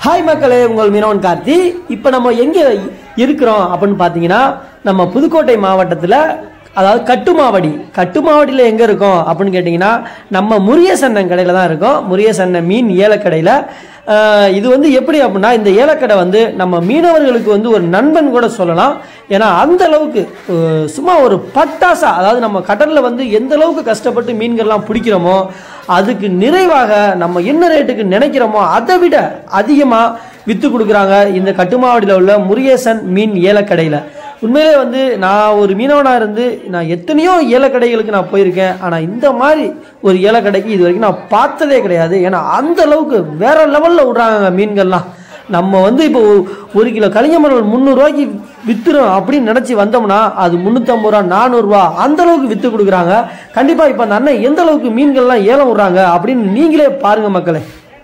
Hi மக்களே, உங்கள் மீனவன் கார்த்தி. இப்போ நம்ம எங்கே இருக்கிறோம் அப்படின்னு பார்த்தீங்கன்னா, நம்ம புதுக்கோட்டை மாவட்டத்தில், அதாவது கட்டுமாவடியில் எங்கே இருக்கோம் அப்படின்னு கேட்டிங்கன்னா, நம்ம முருகேசன் கடையில் தான் இருக்கோம். முருகேசன் மீன் ஏலக்கடையில். இது வந்து எப்படி அப்படின்னா, இந்த ஏலக்கடை வந்து நம்ம மீனவர்களுக்கு வந்து ஒரு நண்பன் கூட சொல்லலாம். ஏன்னா அந்த அளவுக்கு சும்மா ஒரு பட்டாசா, அதாவது நம்ம கடலில் வந்து எந்த அளவுக்கு கஷ்டப்பட்டு மீன்கள்லாம் பிடிக்கிறோமோ அதுக்கு நிறைவாக நம்ம என்ன ரேட்டுக்கு நினைக்கிறோமோ அதை விட அதிகமாக விற்று கொடுக்குறாங்க இந்த கட்டுமாவடியில் உள்ள முருகேசன் மீன் ஏலக்கடையில். உண்மையிலே வந்து நான் ஒரு மீனவனாக இருந்து நான் எத்தனையோ ஏலக்கடைகளுக்கு நான் போயிருக்கேன். ஆனால் இந்த மாதிரி ஒரு ஏலக்கடைக்கு இது வரைக்கும் நான் பார்த்ததே கிடையாது. ஏன்னா அந்த அளவுக்கு வேற லெவலில் விட்றாங்க மீன்கள்லாம். நம்ம வந்து இப்போ 1 கிலோ கலிங்கமரல் 300 ரூபாய்க்கு விற்றுரும் அப்படின்னு நினச்சி வந்தோம்னா அது 350 ரூபா 400 ரூபா அந்த அளவுக்கு விற்று கொடுக்குறாங்க. கண்டிப்பாக இப்போ அந்த அண்ணன் எந்த அளவுக்கு மீன்கள்லாம் ஏலம் விட்றாங்க அப்படின்னு நீங்களே பாருங்க மக்களே.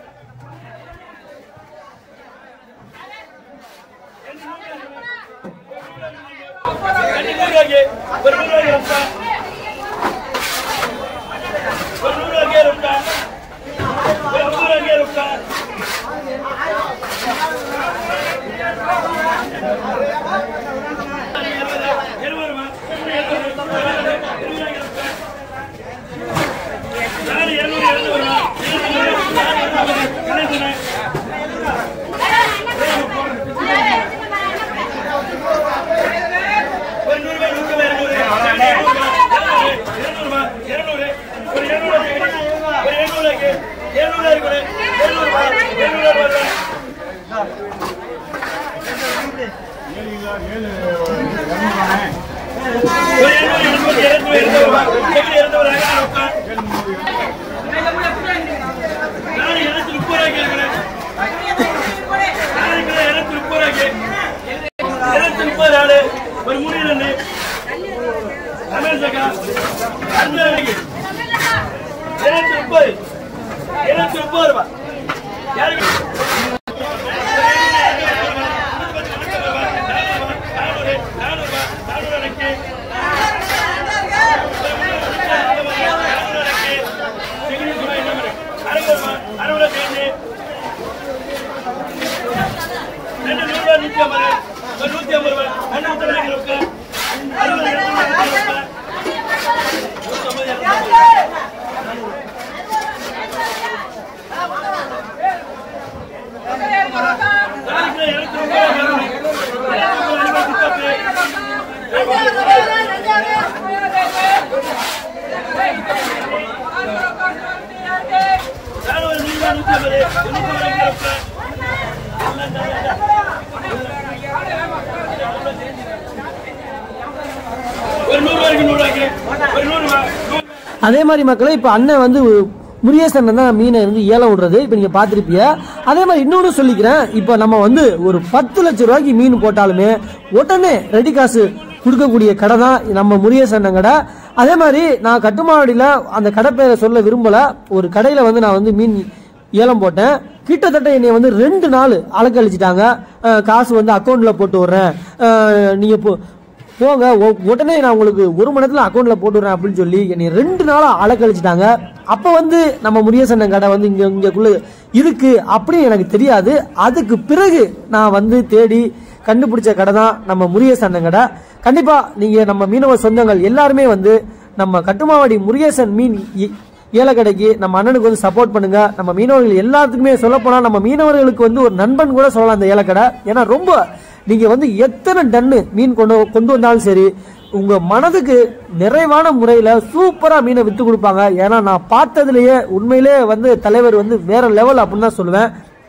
அதே மாதிரி மக்களே, இப்போ அண்ணன் வந்து முருகேசன் தான் மீனை வந்து ஏலம் விடுறது இப்போ நீங்கள் பார்த்துருப்பீங்க. அதே மாதிரி இன்னொன்று சொல்லிக்கிறேன், இப்போ நம்ம வந்து ஒரு 10 லட்சம் ரூபாய்க்கு மீன் போட்டாலுமே உடனே ரெடி காசு கொடுக்கக்கூடிய கடை தான் நம்ம முருகேசன் கடை. அதே மாதிரி நான் கட்டுமாவடியில் அந்த கடை பேரை சொல்ல விரும்பலை. ஒரு கடையில் வந்து நான் வந்து மீன் ஏலம் போட்டேன். கிட்டத்தட்ட என்னை வந்து 2 நாள் அலக்கழிச்சிட்டாங்க. காசு வந்து அக்கௌண்ட்டில் போட்டு விட்றேன், நீங்கள் போங்க உடனே நான் உங்களுக்கு 1 மணி நேரத்தில் அக்கௌண்ட்டில் போட்டுடுறேன் அப்படின்னு சொல்லி என்னை 2 நாளாக அலக்கழிச்சிட்டாங்க. அப்போ வந்து நம்ம முருகேசன் கடை வந்து இங்கேக்குள்ள இருக்கு அப்படின்னு எனக்கு தெரியாது. அதுக்கு பிறகு நான் வந்து தேடி கண்டுபிடிச்ச கடை தான் நம்ம முருகேசன் கடை. கண்டிப்பாக நீங்கள் நம்ம மீனவ சொந்தங்கள் எல்லாருமே வந்து நம்ம கட்டுமாவடி முருகேசன் மீன் ஏலக்கடைக்கு நம்ம அண்ணனுக்கு வந்து சப்போர்ட் பண்ணுங்க. நம்ம மீனவர்கள் எல்லாத்துக்குமே சொல்ல போனால் நம்ம மீனவர்களுக்கு வந்து ஒரு நண்பன் கூட சொல்லலாம் அந்த ஏலக்கடை. ஏன்னா ரொம்ப நீங்க வந்து எத்தனை டன்னு மீன் கொண்டு வந்தாலும் சரி, உங்க மனதுக்கு நிறைவான முறையில சூப்பரா மீனை வித்து கொடுப்பாங்க. ஏன்னா நான் பார்த்ததுலயே உண்மையிலே வந்து தலைவர் வந்து வேற லெவல் அப்படின்னு தான் சொல்லுவேன்.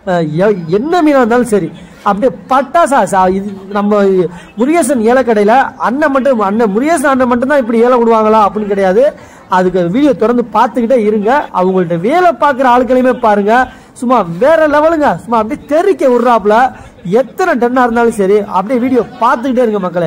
என்ன மீனா இருந்தாலும் சரி அப்படியே பட்டாசா. இது நம்ம முருகேசன் ஏலக்கடையில முருகேசன் அண்ணன் மட்டும் தான் இப்படி ஏலம் விடுவாங்களா அப்படின்னு கிடையாது. அதுக்கு வீடியோ தொடர்ந்து பார்த்துக்கிட்டே இருங்க. அவங்கள்ட்ட வேலை பார்க்குற ஆட்களையுமே பாருங்க, சும்மா வேற லெவலுங்க. சும்மா அப்படியே தெறிக்க விடுறாப்புல. எத்தனை டன்னா இருந்தாலும் சரி அப்படியே வீடியோ பார்த்துக்கிட்டே இருங்க மக்களே.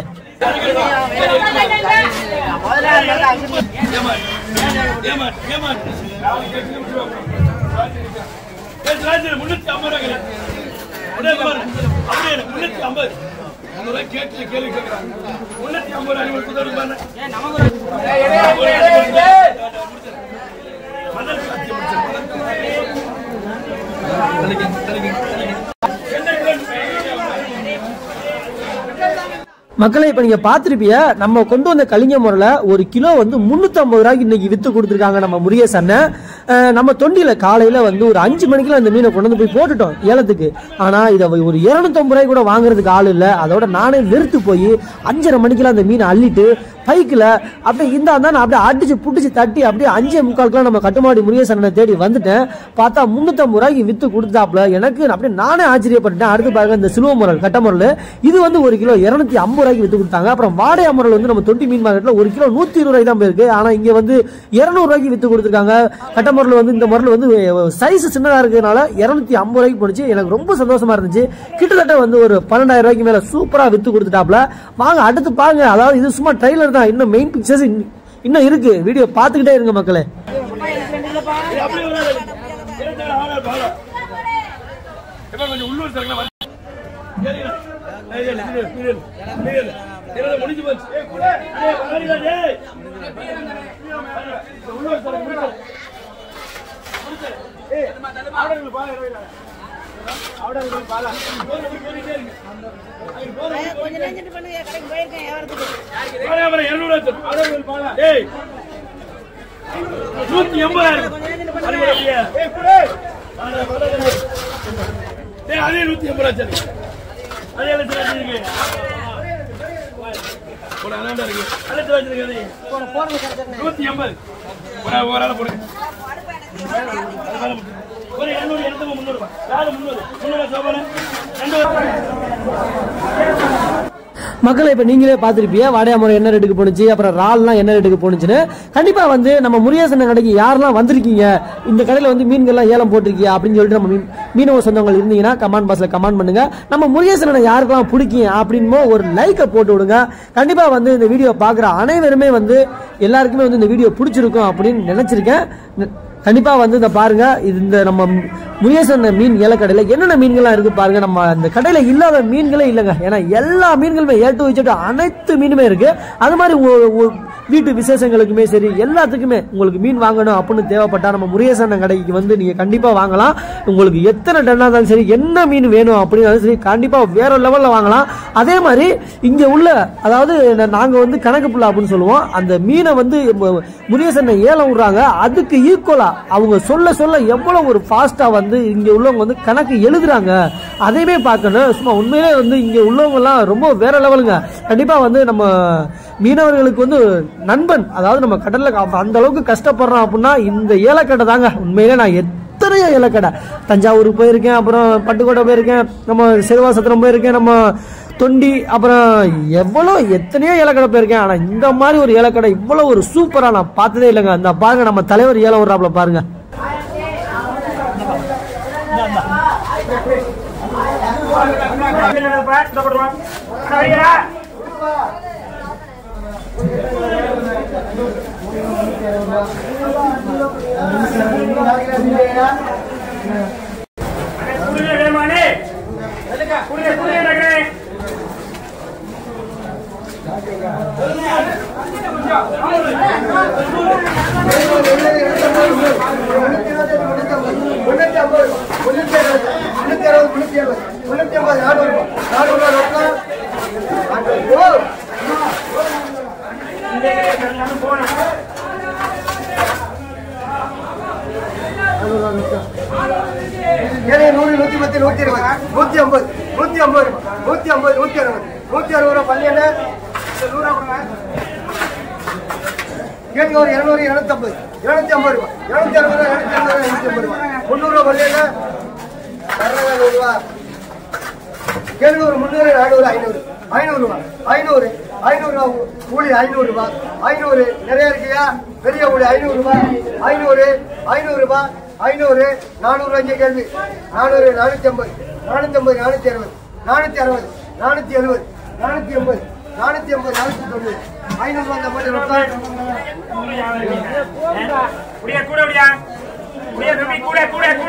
மக்களை இப்ப நீங்க பாத்திருப்பீங்க, நம்ம கொண்டு வந்த கலிங்க முறையில ஒரு கிலோ வந்து 350 ரூபாய்க்கு இன்னைக்கு வித்து கொடுத்துருக்காங்க நம்ம முருகேசன் அண்ணன். நம்ம தொண்டியில காலையில வந்து ஒரு 5 மணிக்குள்ள அந்த மீனை கொண்டு வந்து போய் போட்டுட்டோம் ஏலத்துக்கு. ஆனா இதை ஒரு 250 ரூபாய் கூட வாங்குறதுக்கு ஆள் இல்ல. அதோட நானே வெறுத்து போய் 5:30 மணிக்கெல்லாம் அந்த மீனை அள்ளிட்டு பைக்கில் அப்படியே இருந்தா அப்படியே அடிச்சு புடிச்சு தட்டி அப்படியே 5:45 நம்ம கட்டுமாடி முருகேசன் தேடி வந்துட்டேன். பார்த்தா 350 ரூபாய்க்கு வித்து கொடுத்தாப்ல. எனக்கு அப்படியே நானே ஆச்சரியப்பட்டேன். அடுத்து பாருங்க இந்த சிலுவ முரல் கட்ட முரல், இது வந்து ஒரு கிலோ 250 ரூபாய்க்கு வித்து கொடுத்தாங்க. அப்புறம் வாடகை முரல் வந்து நம்ம தொட்டி மீன் மார்க்கெட்ல ஒரு கிலோ 120 ரூபாய் தான் போயிருக்கு. ஆனா இங்க வந்து 200 ரூபாய்க்கு வித்து கொடுத்துருக்காங்க. கட்ட முரல் வந்து இந்த முரல் வந்து சைஸ் சின்னதா இருக்கிறதுனால 250 ரூபாய்க்கு போனுச்சு. எனக்கு ரொம்ப சந்தோஷமா இருந்துச்சு. கிட்டத்தட்ட வந்து ஒரு 12,000 ரூபாய்க்கு மேல சூப்பரா வித்து கொடுத்துட்டாப்ல. வாங்க அடுத்து பாருங்க. அதாவது இது சும்மா ட்ரைலர் தான், இன்னும் மெயின் பிக்சர்ஸ் இன்னும் இருக்கு. வீடியோ பார்த்துக்கிட்டே இருங்க மக்களே. மக்களை இப்ப நீங்களே பாத்திருப்பீங்க வாடகை முறை என்ன ரேட்டுக்கு போனுச்சு, அப்புறம் ரால்லாம் என்ன ரேட்டுக்கு போனுச்சுன்னு. கண்டிப்பா வந்து நம்ம முருகேசன் கடைக்கு யாரெல்லாம் வந்திருக்கீங்க, இந்த கடையில வந்து மீன்கள்லாம் ஏலம் போட்டிருக்கீங்க அப்படின்னு சொல்லிட்டு நம்ம மீனவ சொந்தங்கள் இருந்தீங்கன்னா கமெண்ட் பாக்ஸ்ல கமெண்ட் பண்ணுங்க. நம்ம முருகேசன் யாருக்கெல்லாம் பிடிக்கும் அப்படின்னு ஒரு லைக்கை போட்டு விடுங்க. கண்டிப்பா வந்து இந்த வீடியோ பாக்குற அனைவருமே வந்து எல்லாருக்குமே வந்து இந்த வீடியோ பிடிச்சிருக்கும் அப்படின்னு நினைச்சிருக்கேன். கண்டிப்பா வந்து இதை பாருங்க. இந்த நம்ம முருகேசன் மீன் ஏலக்கடையில என்னென்ன மீன்கள்லாம் இருக்கு பாருங்க. நம்ம அந்த கடையில இல்லாத மீன்களே இல்லைங்க. ஏன்னா எல்லா மீன்களுமே ஏட்டு அனைத்து மீனுமே இருக்கு. அது மாதிரி வீட்டு விசேஷங்களுக்குமே சரி எல்லாத்துக்குமே உங்களுக்கு மீன் வாங்கணும் அப்படின்னு தேவைப்பட்டா நம்ம முருகேசன் கடைக்கு வந்து நீங்க கண்டிப்பா வாங்கலாம். உங்களுக்கு எத்தனை டன்னா இருந்தாலும் சரி, என்ன மீன் வேணும் அப்படின்னாலும் சரி, கண்டிப்பா வேற லெவல்ல வாங்கலாம். அதே மாதிரி இங்க உள்ள, அதாவது நாங்க வந்து கணக்கு புள்ள அப்படின்னு சொல்லுவோம், அந்த மீனை வந்து முருகேசன் ஏலம் விடுறாங்க. அதுக்கு ஈக்குவலா அவங்க சொல்ல சொல்ல எவ்வளவு ஒரு ஃபாஸ்டா வந்து இங்க உள்ளவங்க வந்து கணக்கு எழுதுறாங்க. அதையுமே பார்க்கணும். சும்மா உண்மையிலே வந்து இங்க உள்ளவங்க எல்லாம் ரொம்ப வேற லெவலுங்க. கண்டிப்பா வந்து நம்ம மீனவர்களுக்கு வந்து நண்பன். அதாவது நம்ம கடல்ல அந்த அளவுக்கு கஷ்டப்படுறோம் அப்படின்னா இந்த ஏலக்கடை தாங்க. உண்மையிலே நான் எத்தனையோ ஏலக்கடை, தஞ்சாவூருக்கு போயிருக்கேன், அப்புறம் பட்டுக்கோட்டை போயிருக்கேன், நம்ம சிறுவாசத்திரம் போயிருக்கேன், நம்ம தொண்டி, அப்புறம் எத்தனையோ ஏலக்கடை போயிருக்கேன். ஆனா இந்த மாதிரி ஒரு ஏலக்கடை இவ்வளவு ஒரு சூப்பரா நான் பார்த்ததே இல்லைங்க. அந்த பாருங்க நம்ம தலைவர் ஏலம் விடுறாப்ல பாருங்க. கூலி 500 ரூபாய். 500 நிறைய இருக்கியா? பெரிய கூலி 500 ரூபாய். 500 500 ரூபாய். 500 400 ரூபாய் கேள்வி. 400 450 450 460 460 470 480 480 490 500 ரூபாய் அந்த மாதிரி ரூபாய். குடியா கூட குடியா குடியா தம்பி கூட கூட கூட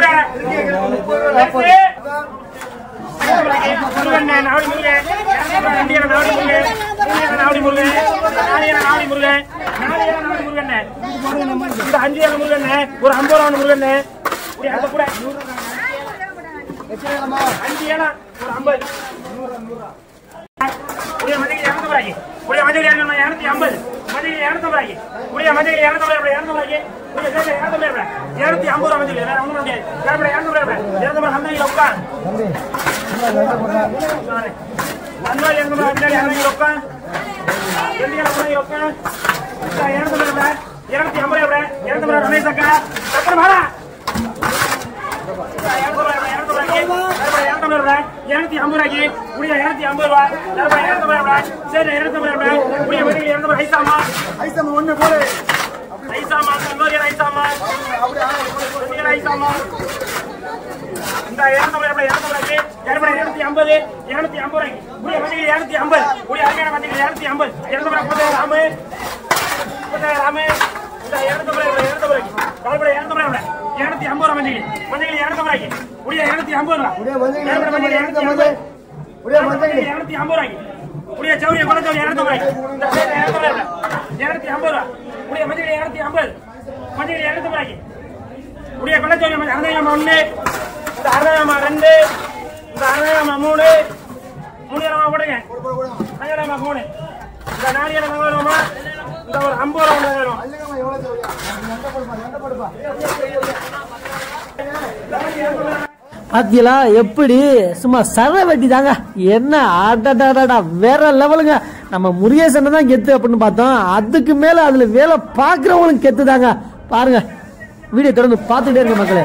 முருகன் நாடி முருகன் இந்தியன் நாடி முருகன் இந்தியன் நாடி முருகன் நாடியன நாடி முருகன் நாடியன நாடி முருகன் இந்த 5 ஏல முருகன் ஒரு 50 ரூபாய் முருகன் குடி அத கூட 5 ஏல ஒரு 50 100 100 பாத்தீங்களா எப்படி சும்மா சர வெட்டி தாங்க என்ன ஆடாடாடா வேற லெவலுங்க. நம்ம முருகேசன் தான் கெத்து அப்படின்னு பார்த்தோம், அதுக்கு மேல அதுல வேலை பாக்குறவங்களும் கெத்து தாங்க. பாருங்க, வீடியோ தொடர்ந்து பார்த்துட்டே இருக்க மக்களே.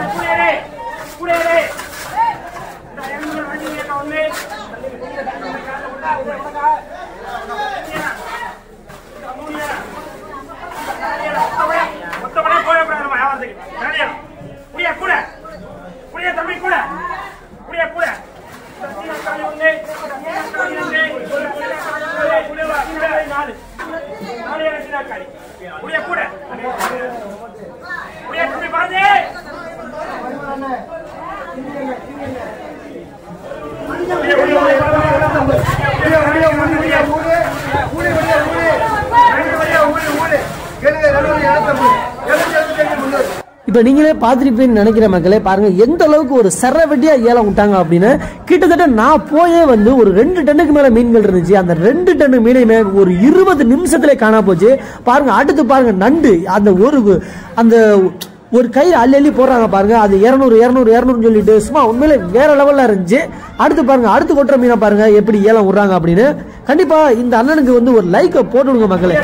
இப்ப நீங்களே பாத்திருப்பீங்கன்னு நினைக்கிற மக்களே, பாருங்க எந்த அளவுக்கு ஒரு சரவெட்டியா ஏலம் விட்டாங்க அப்படின்னு. கிட்டத்தட்ட நான் போயே வந்து ஒரு 2 டன்னுக்கு மேல மீன்கள் இருந்துச்சு. அந்த 2 டன்னு மீனையுமே ஒரு 20 நிமிஷத்துல காணா போச்சு. பாருங்க, அடுத்து பாருங்க நண்டு, அந்த ஒரு கயிறு அள்ளி அள்ளி போடுறாங்க பாருங்க, அது 200 200 200 சொல்லிட்டு சும்மா உண்மையிலே வேற லெவல்ல இருந்துச்சு. அடுத்து பாருங்க, அடுத்து கொட்டுற மீனை பாருங்க எப்படி ஏலம் விடுறாங்க அப்படின்னு. கண்டிப்பா இந்த அண்ணனுக்கு வந்து ஒரு லைக் போட்டு விடுங்க மக்களே.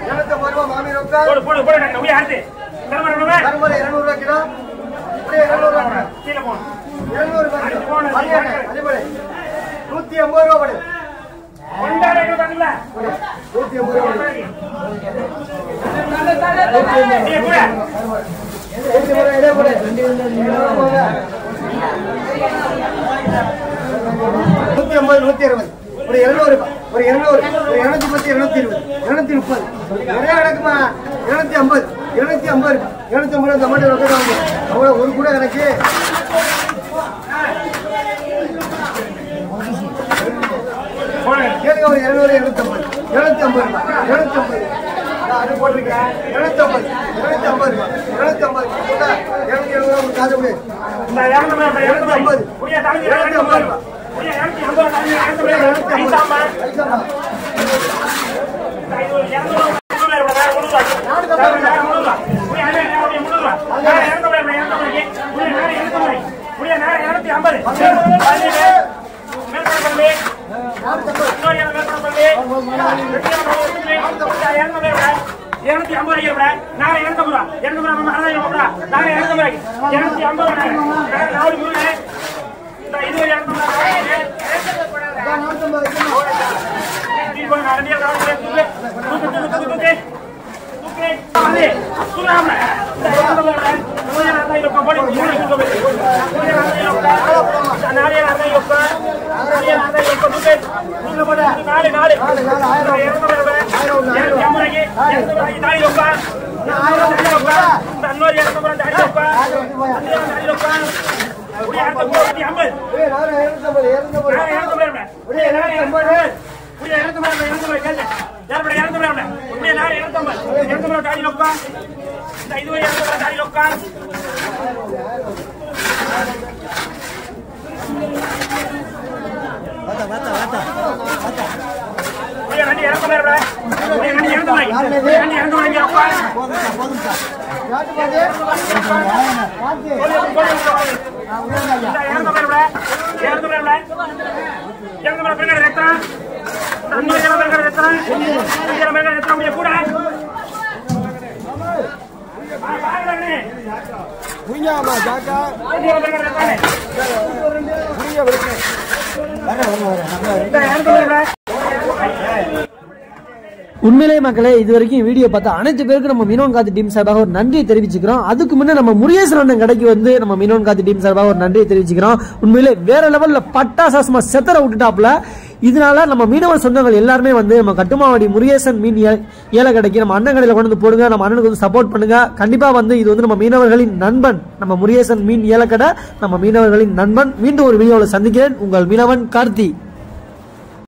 ஒரு 200 ஒரு 200 ஒரு 210 220 230 நிறைய கிடக்குமா 250 250 250 டமாட்டோ ரொக்க அவ்வளோ ஒரு கூட எனக்கு கேளுங்க. ஒரு 200 250 250 250 அது போட்டிருக்கேன் 250 250 250 காசு கொடு 250 250 உண்மையிலே மக்களே இதுவரைக்கும் வீடியோ பார்த்தா அனைத்து பேருக்கு நம்ம மீனவன் காத்து டீம் சார்பாக ஒரு நன்றியை தெரிவிச்சுக்கிறோம். அதுக்கு முன்னே நம்ம முருகேசன் அண்ணன் கடைக்கு வந்து நம்ம மீனவன் காத்து டீம் சார்பாக ஒரு நன்றியை தெரிவிச்சுக்கிறோம். உண்மையிலே வேற லெவல்ல பட்டாசாசமா செத்தர விட்டுட்டாப்ல. இதனால நம்ம மீனவர் சொந்தங்கள் எல்லாருமே வந்து நம்ம கட்டுமாவடி முருகேசன் மீன் ஏல கடைக்கு நம்ம அண்ணன் கடையில கொண்டு வந்து போடுங்க. நம்ம அண்ணனுக்கு வந்து சப்போர்ட் பண்ணுங்க. கண்டிப்பா வந்து இது வந்து நம்ம மீனவர்களின் நண்பன், நம்ம முருகேசன் மீன் ஏலக்கடை நம்ம மீனவர்களின் நண்பன். மீண்டும் ஒரு வீடியோவில் சந்திக்கிறேன். உங்கள் மீனவன் கார்த்தி.